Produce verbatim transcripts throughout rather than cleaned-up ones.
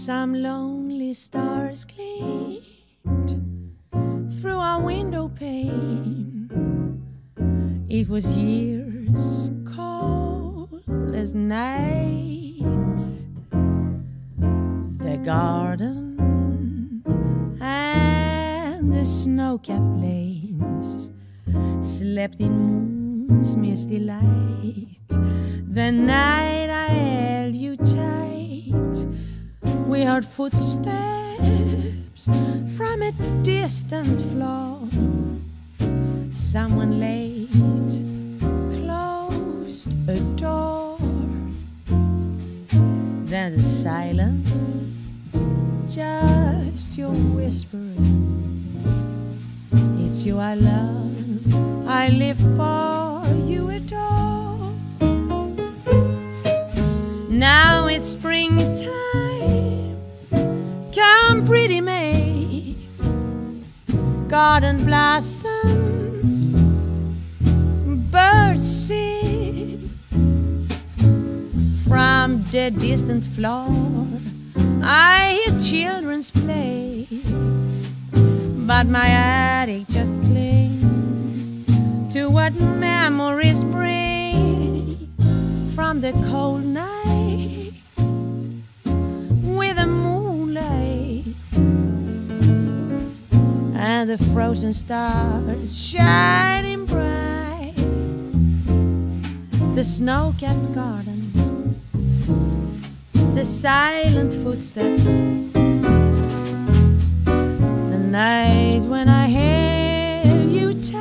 Some lonely stars gleamed through our window pane. It was years cold as night. The garden and the snow-capped plains slept in moon's misty light. The night I held you tight, we heard footsteps from a distant floor. Someone late closed a door. Then the silence, just your whispering. It's you I love, I live for, you adore. Now it's springtime, come pretty May. Garden blossoms, birds sing. From the distant floor I hear children's play, but my attic just clings to what memories bring from the cold night with the moonlight and the frozen stars shining bright. The snow-capped garden, the silent footsteps, the night when I held you tight.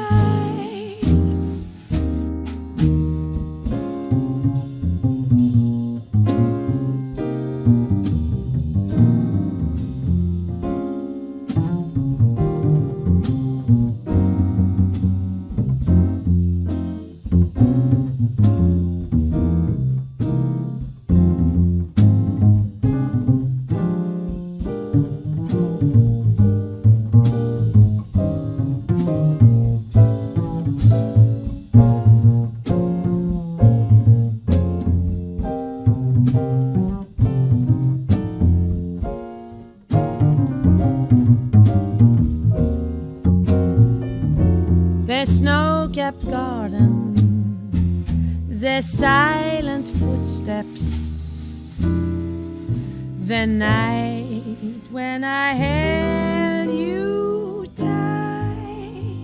The snow-capped garden, the silent footsteps, the night when I held you tight.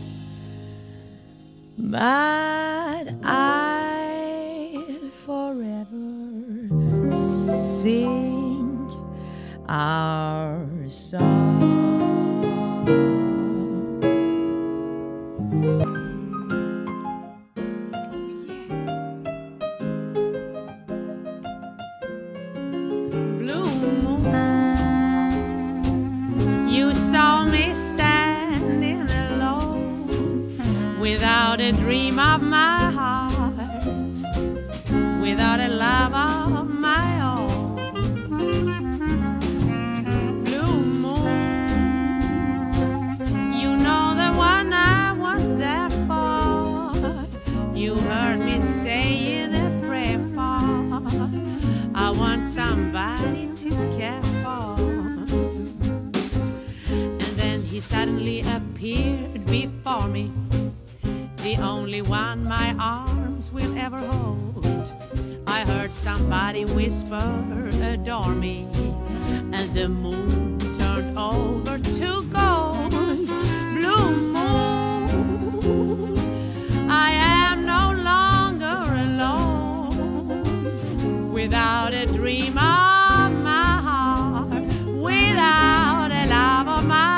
But I'll forever sing our song. You saw me standing alone, without a dream of my heart, without a love of my own. Blue moon, you know the one I was there for. You heard me saying a prayer for, I want somebody to care for. He suddenly appeared before me, the only one my arms will ever hold. I heard somebody whisper, adore me, and the moon turned over to gold. Blue moon, I am no longer alone, without a dream of my heart, without a love of my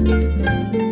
you.